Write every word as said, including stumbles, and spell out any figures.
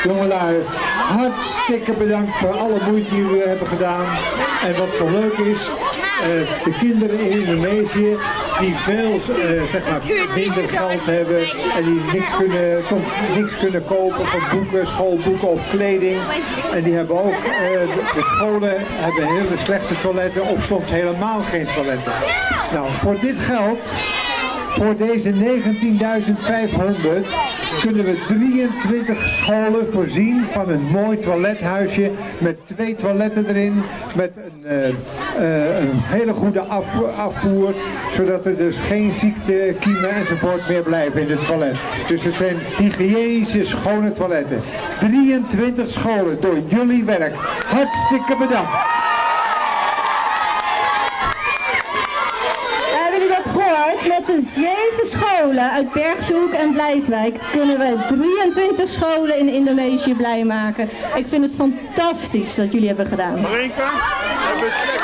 Jongelui, hartstikke bedankt voor alle moeite die jullie hebben gedaan. En wat zo leuk is, uh, de kinderen in Indonesië die veel uh, zeg maar, minder geld hebben en die niks kunnen, soms niks kunnen kopen van boeken, schoolboeken of kleding. En die hebben ook, uh, de scholen hebben hele slechte toiletten of soms helemaal geen toiletten. Nou, voor dit geld, voor deze negentienduizend vijfhonderd, kunnen we drieëntwintig scholen voorzien van een mooi toilethuisje met twee toiletten erin, met een, uh, uh, een hele goede af, afvoer, zodat er dus geen ziekte, kiemen enzovoort meer blijven in het toilet. Dus het zijn hygiënische, schone toiletten. drieëntwintig scholen door jullie werk. Hartstikke bedankt. Met de zeven scholen uit Bergshoek en Blijswijk kunnen we drieëntwintig scholen in Indonesië blij maken. Ik vind het fantastisch dat jullie hebben gedaan. Marinka,